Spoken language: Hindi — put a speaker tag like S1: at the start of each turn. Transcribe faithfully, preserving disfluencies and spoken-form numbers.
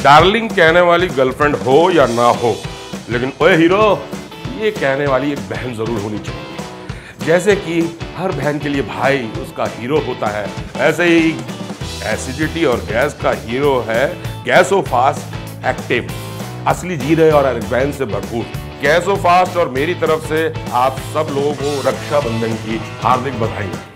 S1: डार्लिंग कहने वाली गर्लफ्रेंड हो या ना हो, लेकिन ओए हीरो ये कहने वाली एक बहन जरूर होनी चाहिए। जैसे कि हर बहन के लिए भाई उसका हीरो होता है, ऐसे ही एसिडिटी और गैस का हीरो है गैसो फास्ट एक्टिव, असली जीरे और एडवेंस से भरपूर गैसो फास्ट। और मेरी तरफ से आप सब लोगों को रक्षाबंधन की हार्दिक बधाई।